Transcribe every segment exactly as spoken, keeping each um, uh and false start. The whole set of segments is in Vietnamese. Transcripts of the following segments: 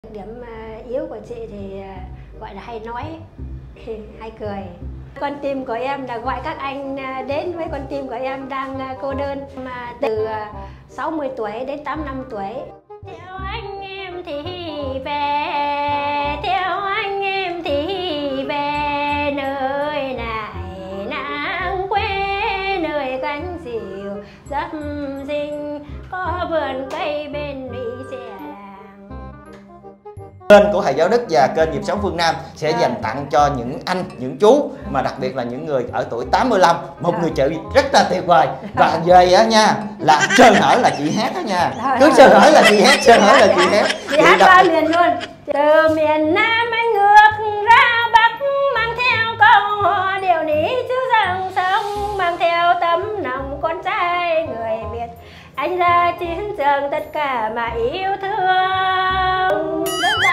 Điểm yếu của chị thì gọi là hay nói, hay cười. Con tim của em là gọi các anh đến với con tim của em đang cô đơn mà từ sáu mươi tuổi đến tám mươi lăm tuổi. Theo anh em thì về, theo anh em thì về nơi này nắng quê, nơi cánh diều rất xinh, có vườn cây bên lũy xe. Kênh của thầy giáo Đức và kênh Nhịp Sống Phương Nam sẽ dành tặng cho những anh, những chú mà đặc biệt là những người ở tuổi tám mươi lăm một người chị rất là tuyệt vời. Và về á nha là sơ hở là chị hát đó nha, cứ sơ hở là chị hát, sơ hở là chị hát. Chị hát ba miền luôn. Từ miền Nam anh ngược ra Bắc, mang theo câu hò điều ní chứ dòng sông, mang theo tấm lòng con trai người Việt. Anh ra chiến trường tất cả mà yêu thương.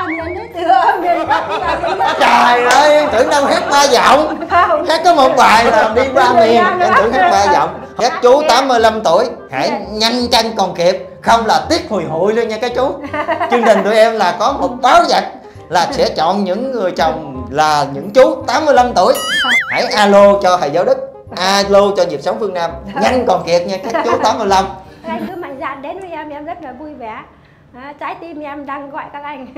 Trời ơi, tưởng đâu hát ba giọng. Hát có một bài là đi ba miền, em tưởng hát ba giọng. Các chú tám mươi lăm tuổi hãy nhanh chân còn kịp, không là tiếc hùi hụi luôn nha các chú. Chương trình tụi em là có một báo vật là sẽ chọn những người chồng là những chú tám mươi lăm tuổi. Hãy alo cho thầy giáo Đức, alo cho Nhịp Sống Phương Nam, nhanh còn kịp nha các chú tám mươi lăm. Anh cứ mạnh dạn đến với em, em rất là vui vẻ. À, trái tim em đang gọi các anh.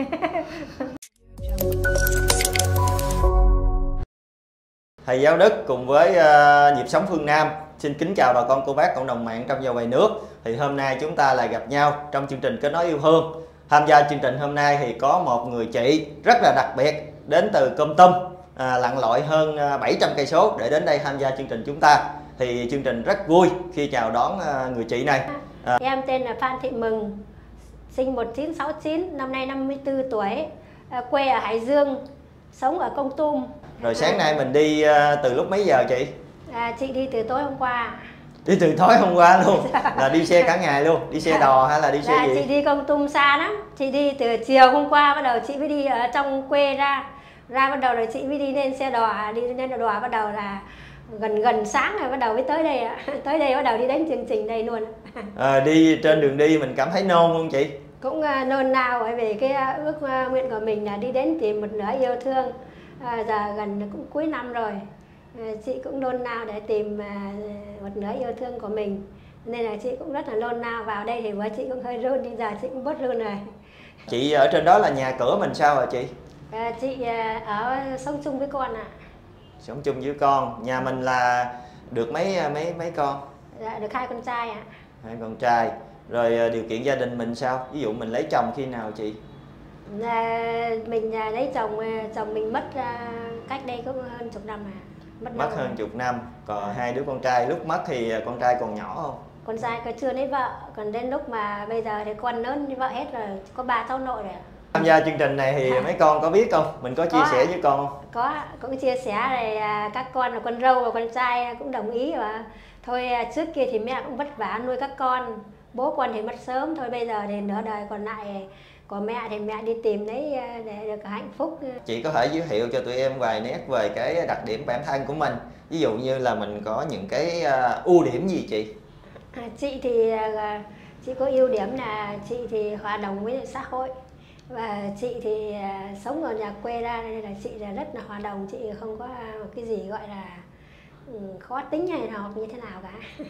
Thầy giáo Đức cùng với uh, Nhịp Sống Phương Nam xin kính chào bà con cô bác cộng đồng mạng trong và ngoài nước. Thì hôm nay chúng ta lại gặp nhau trong chương trình Kết Nối Yêu Thương. Tham gia chương trình hôm nay thì có một người chị rất là đặc biệt đến từ Kon Tum, à, lặn lội hơn bảy trăm cây số để đến đây tham gia chương trình chúng ta. Thì chương trình rất vui khi chào đón uh, người chị này. À. Em tên là Phan Thị Mừng, sinh một nghìn chín trăm sáu mươi chín, năm nay năm mươi tư tuổi, à, quê ở Hải Dương, sống ở Kon Tum. Rồi sáng nay mình đi uh, từ lúc mấy giờ chị? À, chị đi từ tối hôm qua. Đi từ tối hôm qua luôn, là đi xe cả ngày luôn, đi xe đò hay là đi xe dạ, gì? Chị đi Kon Tum xa lắm, chị đi từ chiều hôm qua, bắt đầu chị mới đi ở trong quê ra, ra bắt đầu rồi chị mới đi lên xe đò, đi lên đò bắt đầu là gần gần sáng rồi bắt đầu mới tới đây ạ. Tới đây bắt đầu đi đến chương trình đây luôn. À, đi trên đường đi mình cảm thấy nôn không chị? Cũng uh, nôn nao bởi vì cái uh, ước uh, nguyện của mình là đi đến tìm một nửa yêu thương. À, giờ gần cũng cuối năm rồi, à, chị cũng nôn nao để tìm uh, một nửa yêu thương của mình, nên là chị cũng rất là nôn nao vào đây thì với chị cũng hơi run, nhưng giờ chị cũng bớt run rồi. Chị ở trên đó là nhà cửa mình sao hả chị? À, chị uh, ở sống chung với con ạ. À. Sống chung với con, nhà mình là được mấy mấy mấy con? Dạ, được hai con trai ạ. À. Hai con trai. Rồi điều kiện gia đình mình sao? Ví dụ mình lấy chồng khi nào chị? À, mình à, lấy chồng, chồng mình mất à, cách đây cũng hơn chục năm à. Mất, mất hơn rồi. Chục năm. Còn à. Hai đứa con trai lúc mất thì con trai còn nhỏ không? Con trai còn chưa lấy vợ, còn đến lúc mà bây giờ thì con lớn với vợ hết rồi, có ba cháu nội rồi. Tham gia chương trình này thì à. mấy con có biết không? Mình có chia có, sẻ với con không? Có, cũng chia sẻ rồi, à, các con là con dâu và con trai cũng đồng ý và thôi trước kia thì mẹ cũng vất vả nuôi các con, bố con thì mất sớm, thôi bây giờ thì nửa đời còn lại của mẹ thì mẹ đi tìm lấy để được hạnh phúc. Chị có thể giới thiệu cho tụi em vài nét về cái đặc điểm bản thân của mình, ví dụ như là mình có những cái ưu điểm gì chị? À, chị thì chị có ưu điểm là chị thì hòa đồng với xã hội, và chị thì sống ở nhà quê ra nên là chị là rất là hòa đồng, chị không có cái gì gọi là khó tính hay là học như thế nào cả.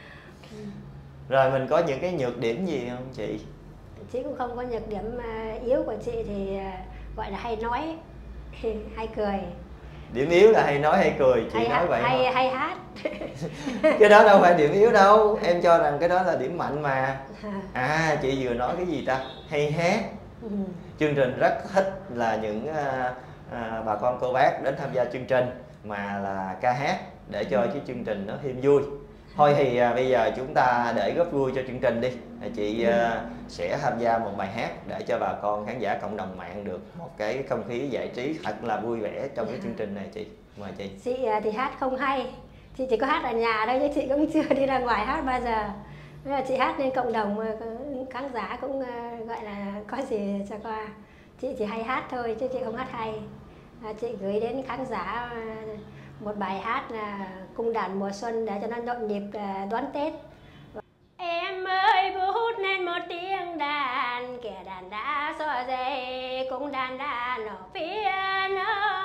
Rồi mình có những cái nhược điểm gì không chị? Chị cũng không có nhược điểm yếu của chị thì gọi là hay nói, hay cười. Điểm yếu là hay nói hay cười, chị hay nói hát, vậy hay, không? hay hát. Cái đó đâu phải điểm yếu đâu, em cho rằng cái đó là điểm mạnh mà. À, chị vừa nói cái gì ta? Hay hát. Ừ. Chương trình rất thích là những à, à, bà con cô bác đến tham gia chương trình mà là ca hát để cho cái chương trình nó thêm vui. Thôi thì à, bây giờ chúng ta để góp vui cho chương trình đi. Chị à, sẽ tham gia một bài hát để cho bà con khán giả cộng đồng mạng được một cái không khí giải trí thật là vui vẻ trong cái chương trình này chị. Mời chị. Chị thì hát không hay, chị chỉ có hát ở nhà thôi chứ chị cũng chưa đi ra ngoài hát bao giờ. Nên là chị hát lên cộng đồng khán giả cũng gọi là có gì cho qua. Chị chỉ hay hát thôi chứ chị không hát hay. À, chị gửi đến khán giả một bài hát là Cung đàn mùa xuân để cho nó nhộn nhịp đón Tết. Em ơi vút lên một tiếng đàn, kẻ đàn đã so dây cũng đàn đàn ở phía nữa.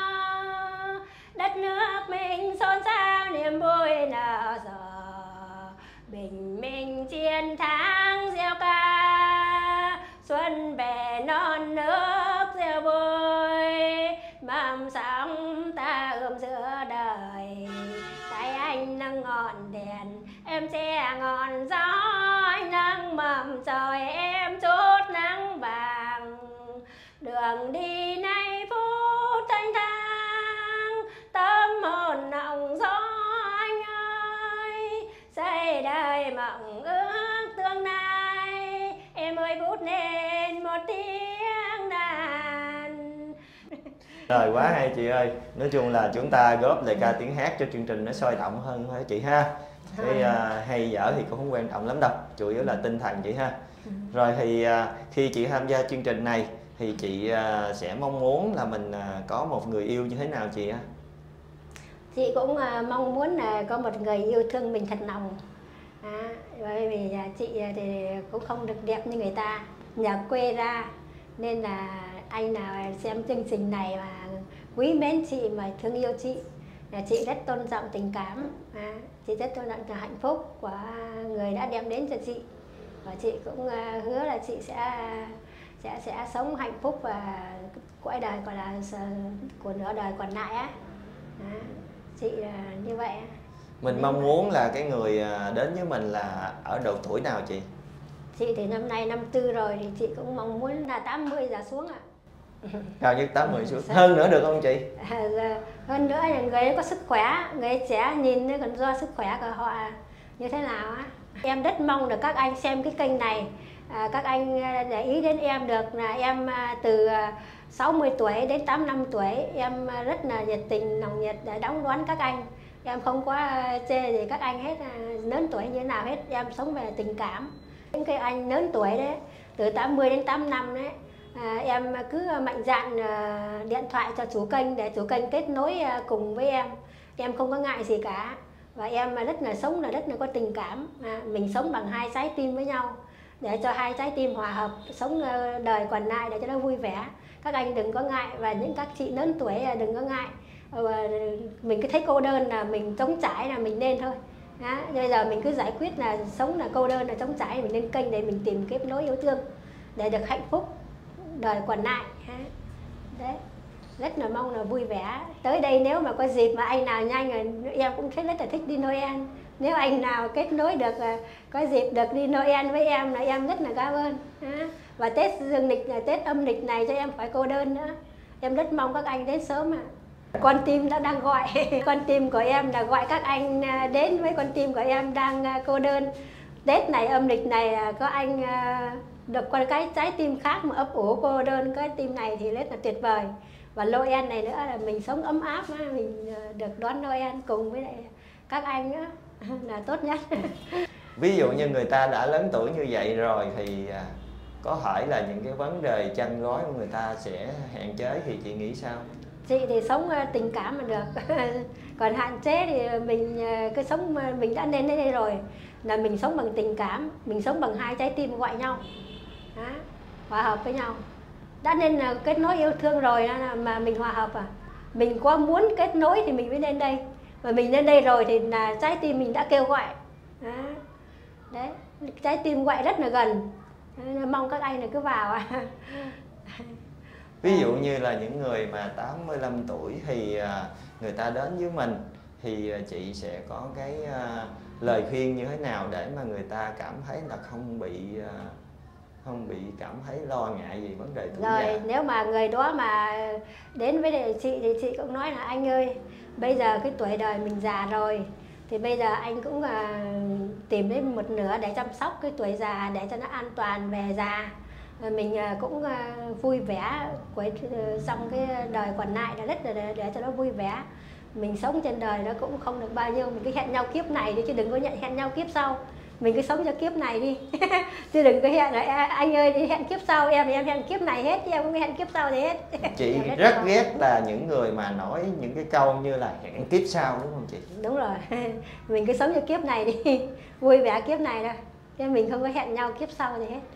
Đất nước mình xôn xao niềm vui nở rộ, bình minh chiến thắng gieo ca, xuân về non nước reo vui, mầm sóng ta ươm giữa đời. Tay anh nâng ngọn đèn, em che ngọn gió, anh nâng mầm trời, em chút nắng vàng. Đường đi nay phút thanh thang, tâm hồn nồng gió anh ơi, xây đời mộng ước tương lai. Em ơi vút lên một tiếng đàn. Rồi, quá hay chị ơi. Nói chung là chúng ta góp lời ca tiếng hát cho chương trình nó sôi động hơn thôi chị ha. Cái uh, hay dở thì cũng không quan trọng lắm đâu, chủ yếu là tinh thần chị ha. Rồi thì uh, khi chị tham gia chương trình này thì chị uh, sẽ mong muốn là mình uh, có một người yêu như thế nào chị ha? Chị cũng uh, mong muốn là có một người yêu thương mình thật lòng. À, bởi vì uh, chị uh, thì cũng không được đẹp như người ta, nhà quê ra, nên là anh nào xem chương trình này mà quý mến chị mà thương yêu chị, là chị rất tôn trọng tình cảm, à, chị rất tôn trọng hạnh phúc của người đã đem đến cho chị, và chị cũng uh, hứa là chị sẽ sẽ sẽ sống hạnh phúc và quãng đời còn là của nửa đời còn lại á. À, chị uh, như vậy. Mình mong muốn là cái người đến với mình là ở độ tuổi nào chị? Chị thì năm nay năm tư rồi, thì chị cũng mong muốn là tám mươi giờ xuống ạ. Cao nhất tám mươi xuống. Hơn nữa được không chị? À, hơn nữa là người ấy có sức khỏe, người trẻ nhìn nó còn do sức khỏe của họ như thế nào á. Em rất mong được các anh xem cái kênh này, à, các anh để ý đến em được là em từ sáu mươi tuổi đến tám mươi lăm tuổi, em rất là nhiệt tình, nồng nhiệt để đón đón các anh. Em không có chê gì các anh hết, lớn tuổi như thế nào hết, em sống về tình cảm. Những cái anh lớn tuổi đấy, từ tám mươi đến tám mươi năm đấy, à, em cứ mạnh dạn à, điện thoại cho chủ kênh để chủ kênh kết nối à, cùng với em. Em không có ngại gì cả, và em rất là sống là rất là có tình cảm. À, mình sống bằng hai trái tim với nhau, để cho hai trái tim hòa hợp, sống à, đời còn lại để cho nó vui vẻ. Các anh đừng có ngại, và những các chị lớn tuổi à, đừng có ngại. À, mình cứ thấy cô đơn là mình trống trải là mình nên thôi. Đó, bây giờ mình cứ giải quyết là sống là cô đơn là trống trải, mình lên kênh để mình tìm kết nối yêu thương để được hạnh phúc đời còn lại. Đấy, rất là mong là vui vẻ. Tới đây nếu mà có dịp mà anh nào nhanh rồi, em cũng rất là thích đi Noel. Nếu anh nào kết nối được, có dịp được đi Noel với em là em rất là cảm ơn. Và Tết dương lịch, Tết âm lịch này cho em phải cô đơn nữa. Em rất mong các anh đến sớm ạ. Con tim đã đang gọi, con tim của em là gọi các anh đến với con tim của em đang cô đơn. Tết này, âm lịch này có anh được con cái trái tim khác mà ấp ủ cô đơn, cái tim này thì rất là tuyệt vời. Và Noel này nữa là mình sống ấm áp, mình được đón Noel cùng với lại các anh nữa là tốt nhất. Ví dụ như người ta đã lớn tuổi như vậy rồi thì có hỏi là những cái vấn đề chăn gói của người ta sẽ hạn chế, thì chị nghĩ sao? Chị thì sống tình cảm mà được. Còn hạn chế thì mình cứ sống, mình đã nên đến đây rồi là mình sống bằng tình cảm, mình sống bằng hai trái tim gọi nhau. Đó, hòa hợp với nhau. Đã nên là kết nối yêu thương rồi mà mình hòa hợp à. Mình có muốn kết nối thì mình mới lên đây. Mà mình lên đây rồi thì là trái tim mình đã kêu gọi. Đó. Đấy, trái tim gọi rất là gần. Mong các anh là cứ vào à. Ví dụ như là những người mà tám mươi lăm tuổi thì người ta đến với mình, thì chị sẽ có cái lời khuyên như thế nào để mà người ta cảm thấy là không bị không bị cảm thấy lo ngại gì vấn đề tuổi rồi già? Nếu mà người đó mà đến với chị thì chị cũng nói là anh ơi, bây giờ cái tuổi đời mình già rồi, thì bây giờ anh cũng uh, tìm đến một nửa để chăm sóc cái tuổi già để cho nó an toàn về già. Mình uh, cũng uh, vui vẻ của uh, trong cái đời còn lại là rất là để, để cho nó vui vẻ. Mình sống trên đời nó cũng không được bao nhiêu, mình cứ hẹn nhau kiếp này đi, chứ đừng có nhận hẹn nhau kiếp sau. Mình cứ sống cho kiếp này đi. Chứ đừng có hẹn là anh ơi đi hẹn kiếp sau, em thì em hẹn kiếp này hết, em không hẹn kiếp sau thì hết. Chị rất, rất ghét là những người mà nói những cái câu như là hẹn kiếp sau, đúng không chị? Đúng rồi. Mình cứ sống cho kiếp này đi, vui vẻ kiếp này thôi, chứ mình không có hẹn nhau kiếp sau gì hết.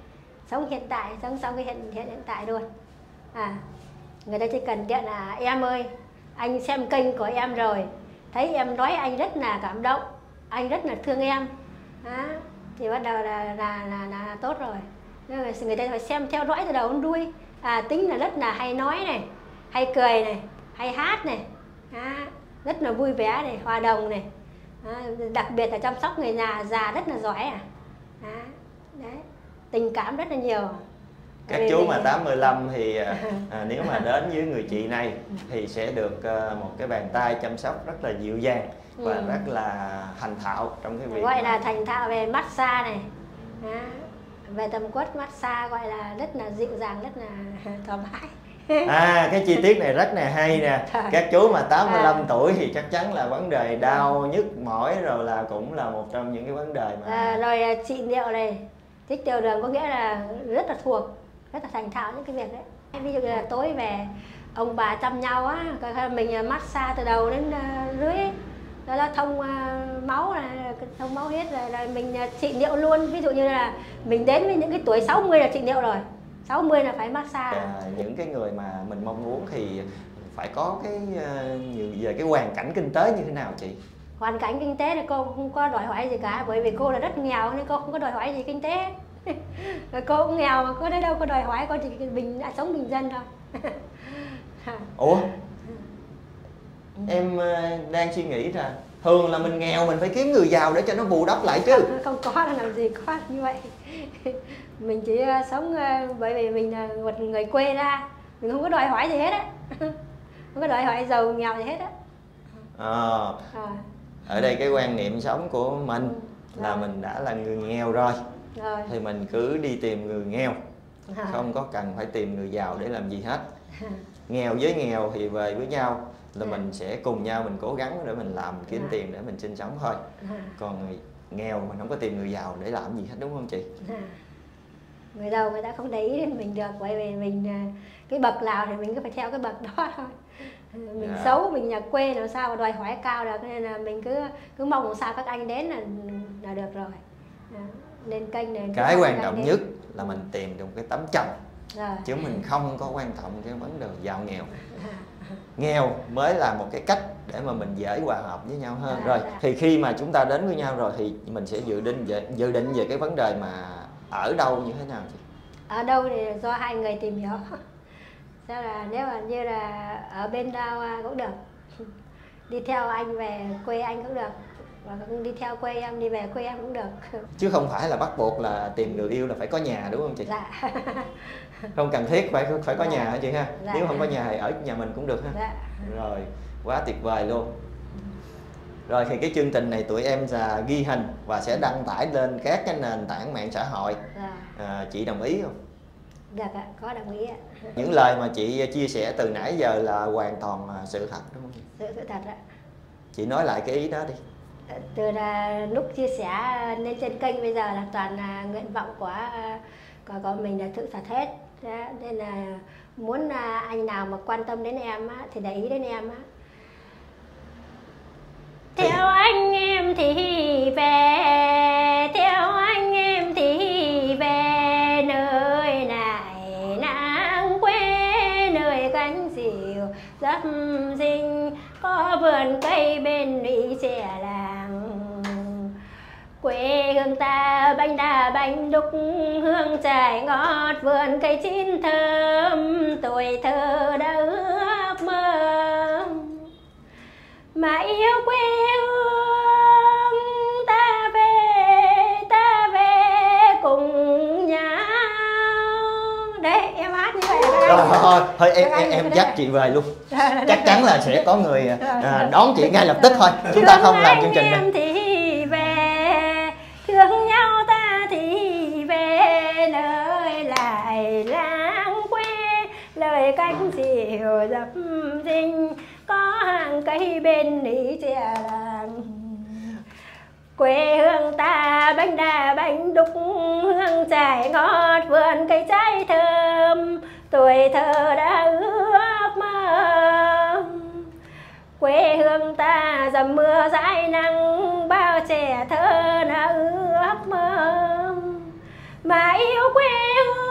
sống hiện tại, sống sống cái hiện hiện hiện tại luôn. À, người ta chỉ cần điện là em ơi, anh xem kênh của em rồi, thấy em nói anh rất là cảm động, anh rất là thương em, à, thì bắt đầu là là là, là, là tốt rồi. Người ta phải xem theo dõi từ đầu đến đuôi. À, tính là rất là hay nói này, hay cười này, hay hát này, à, rất là vui vẻ này, hòa đồng này, à, đặc biệt là chăm sóc người già già rất là giỏi. À, à đấy, tình cảm rất là nhiều. Các chú mà tám mươi lăm thì à, nếu mà đến với người chị này thì sẽ được à, một cái bàn tay chăm sóc rất là dịu dàng và ừ. rất là thành thạo trong cái việc gọi là thành thạo về massage này, à, về tầm quất massage gọi là rất là dịu dàng, rất là thoải mái. À, cái chi tiết này rất là hay nè. Các chú mà tám mươi lăm à. tuổi thì chắc chắn là vấn đề đau nhức mỏi rồi là cũng là một trong những cái vấn đề mà à, rồi trị liệu này, thích tiểu đường có nghĩa là rất là thuộc, rất là thành thạo những cái việc đấy. Ví dụ như là tối về ông bà chăm nhau á, mình massage từ đầu đến dưới ấy. Đó là thông uh, máu này, thông máu hết rồi là mình trị liệu luôn. Ví dụ như là mình đến với những cái tuổi sáu mươi là trị liệu rồi, sáu mươi là phải massage. À, những cái người mà mình mong muốn thì phải có cái uh, về cái hoàn cảnh kinh tế như thế nào chị? Hoàn cảnh kinh tế thì cô không có đòi hỏi gì cả, bởi vì cô là rất nghèo nên cô không có đòi hỏi gì kinh tế. Cô cũng nghèo mà cô đấy đâu có đòi hỏi, cô chỉ bình đã sống bình dân thôi. Ủa? Em đang suy nghĩ ra thường là mình nghèo mình phải kiếm người giàu để cho nó bù đắp lại chứ. Không, không có làm gì có như vậy. Mình chỉ sống bởi vì mình là một người quê ra, mình không có đòi hỏi gì hết á. Không có đòi hỏi giàu nghèo gì hết á. À, à. Ở đây cái quan niệm sống của mình ừ. là mình đã là người nghèo rồi, rồi. Thì mình cứ đi tìm người nghèo, à. Không có cần phải tìm người giàu để làm gì hết. À. Nghèo với nghèo thì về với nhau là à. mình sẽ cùng nhau mình cố gắng để mình làm kiếm à. tiền để mình sinh sống thôi. À. Còn người nghèo mình không có tìm người giàu để làm gì hết, đúng không chị? À. Người giàu người ta không để ý đến mình được, bởi vì mình cái bậc nào thì mình cứ phải theo cái bậc đó thôi. Mình à. xấu, mình nhà quê làm sao mà đòi hỏi cao được, nên là mình cứ cứ mong làm sao các anh đến là là được rồi. À. Lên kênh này cái quan trọng nhất là mình tìm được cái tấm chồng rồi. Chứ mình không có quan trọng cái vấn đề giàu nghèo. Nghèo mới là một cái cách để mà mình dễ hòa hợp với nhau hơn. À, rồi à. Thì khi mà chúng ta đến với nhau rồi thì mình sẽ dự định về dự định về cái vấn đề mà ở đâu như thế nào chị? Ở đâu thì do hai người tìm hiểu. Sao là nếu mà như là ở bên đâu cũng được, đi theo anh về quê anh cũng được, và cũng đi theo quê em đi về quê em cũng được. Chứ không phải là bắt buộc là tìm người yêu là phải có nhà, đúng không chị? Dạ. Không cần thiết phải phải có dạ. nhà hả chị ha? Dạ. Nếu không có nhà thì ở nhà mình cũng được ha. Dạ. Rồi, quá tuyệt vời luôn. Rồi thì cái chương trình này tụi em là ghi hình và sẽ đăng tải lên các cái nền tảng mạng xã hội. Dạ. À, chị đồng ý không? Được ạ, có đồng ý ạ. Những lời mà chị chia sẻ từ nãy giờ là hoàn toàn sự thật, đúng không? Sự, sự thật ạ. Chị nói lại cái ý đó đi. Từ là lúc chia sẻ lên trên kênh bây giờ là toàn là nguyện vọng của của, của mình là sự thật hết. Đó, nên là muốn anh nào mà quan tâm đến em á, thì để ý đến em á. Theo anh em thì về, theo anh em thì về nơi này nắng quê, nơi cánh diều dấp dinh có vườn cây bên lũy trẻ làng. Quê hương ta bánh đa bánh đúc, hương trải ngọt vườn cây chín thơm, tuổi thơ đã ước mơ mà yêu quê hương. Ta về, ta về cùng nhau. Đấy, em hát như vậy. Rồi, thôi, thôi em, em, em dắt chị về luôn. Chắc chắn là sẽ có người à, đón chị ngay lập tức thôi. Chúng ta không làm chương trình này. Thì về, thương nhau ta thì về, nơi lại làng quê, lời cánh diều dập dinh có hàng cây bên lý trẻ làng. Quê hương ta bánh đa bánh đúc, hương trải ngọt vườn cây trái thơm, tuổi thơ đã ước mơ. Quê hương ta dầm mưa dãi nắng, bao trẻ thơ đã ước mơ mà yêu quê hương.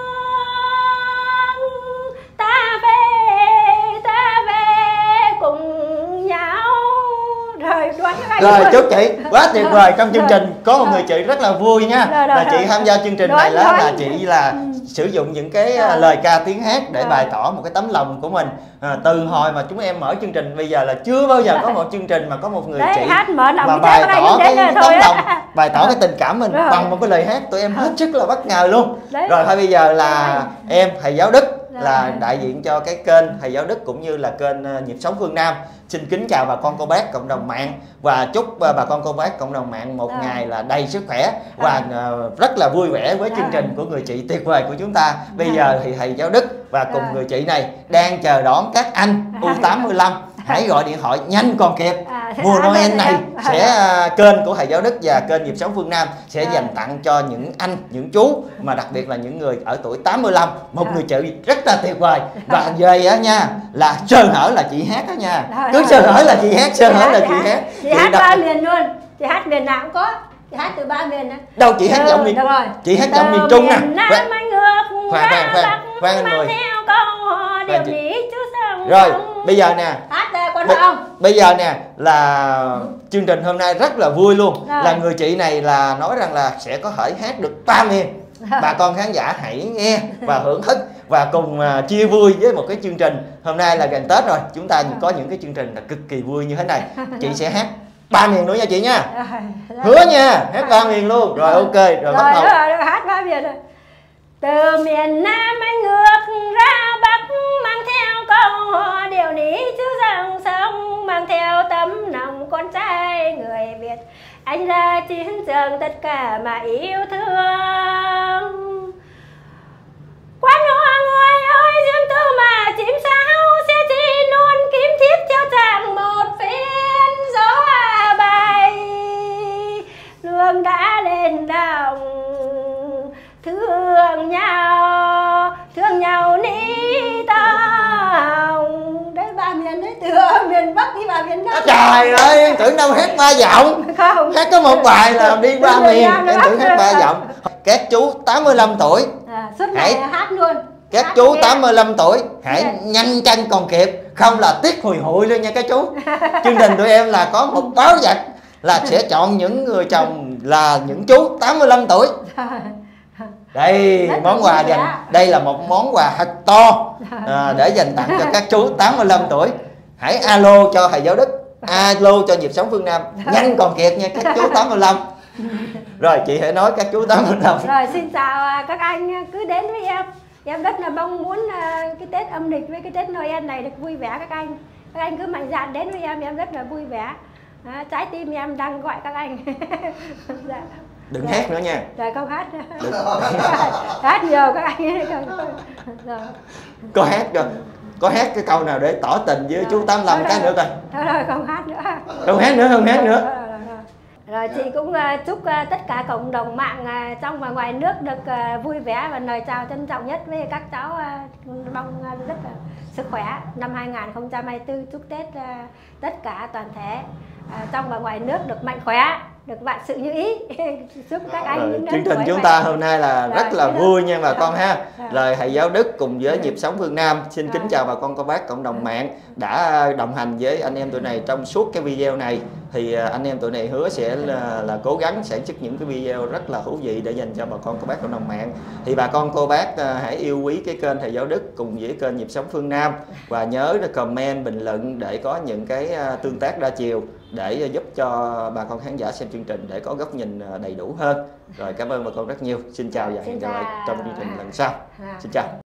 Rồi chúc chị quá tuyệt vời. Trong chương trình có một người chị rất là vui nha, là chị tham gia chương trình này là là chị là sử dụng những cái lời ca tiếng hát để bày tỏ một cái tấm lòng của mình. À, từ hồi mà chúng em mở chương trình bây giờ là chưa bao giờ có một chương trình mà có một người chị mà bày tỏ cái, cái tấm lòng, bày tỏ cái tình cảm mình bằng một cái lời hát. Tụi em hết sức là bất ngờ luôn. Rồi thôi bây giờ là em thầy giáo Đức là đại diện cho cái kênh thầy giáo Đức cũng như là kênh Nhịp Sống Phương Nam, xin kính chào bà con cô bác cộng đồng mạng và chúc bà con cô bác cộng đồng mạng một ngày là đầy sức khỏe và rất là vui vẻ với chương trình của người chị tuyệt vời của chúng ta. Bây giờ thì thầy giáo Đức và cùng người chị này đang chờ đón các anh U tám mươi lăm. Hãy gọi điện thoại nhanh còn kịp. Mùa Noel này sẽ kênh của thầy giáo Đức và kênh Nhịp Sống Phương Nam sẽ dành tặng cho những anh, những chú mà đặc biệt là những người ở tuổi tám mươi lăm một người chị rất là tuyệt vời. Và về á nha là sơ hở là chị hát đó nha, cứ sơ hở là chị hát, sơ hở là chị hát. Chị hát ba miền luôn, chị hát miền nào cũng có, chị hát từ ba miền đó. Đâu chị hát giọng miền, chị hát giọng miền Trung nè. Khoan khoan khoan khoan anh người. Rồi bây giờ nè, bây giờ nè là chương trình hôm nay rất là vui luôn. Rồi. Là người chị này là nói rằng là sẽ có thể hát được ba miền. Bà con khán giả hãy nghe và hưởng thức và cùng uh, chia vui với một cái chương trình. Hôm nay là gần Tết rồi, chúng ta có những cái chương trình là cực kỳ vui như thế này. Chị sẽ hát ba miền nữa nha chị nha. Hứa nha, hát ba miền luôn. Rồi ok, rồi, rồi bắt đầu. Rồi, rồi, hát ba miền rồi. Từ miền Nam anh ngược ra Bắc, mang theo câu hò điệu ní chứ dòng sông, mang theo tấm lòng con trai người Việt. Anh ra chiến trường tất cả mà yêu thương. Quan hoa người ơi riêng tư mà chim sao, sẽ chỉ luôn kiếm thiếp cho chàng một phiên gió bay. Lương đã lên đồng thương nhau, thương nhau ní tông. Đấy ba miền đấy, từ miền Bắc đi vào miền Nam. Trời ơi, em tưởng đâu hát ba giọng. Không. Hát có một bài là đi ba miền, em tưởng hát ba giọng. Các chú tám mươi lăm tuổi à, suốt ngày hãy hát luôn. Các hát chú tám mươi lăm tuổi hãy yeah. nhanh chân còn kịp, không là tiếc hùi hụi luôn nha các chú. Chương trình tụi em là có một báo vật là sẽ chọn những người chồng là những chú tám mươi lăm tuổi. Đây rất món quà dành, đây là một món quà thật to à, để dành tặng cho các chú tám mươi lăm tuổi. Hãy alo cho thầy giáo Đức, alo cho Nhịp Sống Phương Nam, nhanh còn kịp nha các chú tám mươi lăm. Rồi chị hãy nói các chú tám mươi lăm. Rồi xin chào các anh, cứ đến với em. Em rất là mong muốn cái Tết âm lịch với cái Tết Noel này được vui vẻ các anh. Các anh cứ mạnh dạn đến với em, em rất là vui vẻ. À, trái tim em đang gọi các anh. Dạ. Đừng dạ. hát nữa nha. Rồi không hát nữa. Hát nhiều các anh. Rồi. Có hát rồi. Có hát cái câu nào để tỏ tình với rồi. Chú tám mươi lăm cái nữa coi. Thôi rồi không hát nữa. Không hát nữa, không hát nữa. Rồi, rồi, rồi. Rồi chị cũng uh, chúc uh, tất cả cộng đồng mạng uh, trong và ngoài nước được uh, vui vẻ và lời chào trân trọng nhất với các cháu, uh, mong uh, rất là sức khỏe năm hai nghìn không trăm hai mươi tư. Chúc Tết uh, tất cả toàn thể uh, trong và ngoài nước được mạnh khỏe, được vạn sự như ý. Chúc các anh rồi, những chương trình chúng ta hôm nay là rồi, rất là vui nha bà con ha. Rồi. Rồi thầy giáo Đức cùng với Nhịp Sống Phương Nam xin rồi. Kính chào bà con cô bác cộng đồng mạng đã đồng hành với anh em tụi này trong suốt cái video này. Thì anh em tụi này hứa sẽ là, là cố gắng sản xuất những cái video rất là thú vị để dành cho bà con cô bác cộng đồng mạng. Thì bà con cô bác hãy yêu quý cái kênh thầy giáo Đức cùng với kênh Nhịp Sống Phương Nam và nhớ comment bình luận để có những cái tương tác đa chiều để giúp cho bà con khán giả xem chương trình để có góc nhìn đầy đủ hơn. Rồi cảm ơn bà con rất nhiều. Xin chào và hẹn gặp lại trong chương trình lần sau. Xin chào.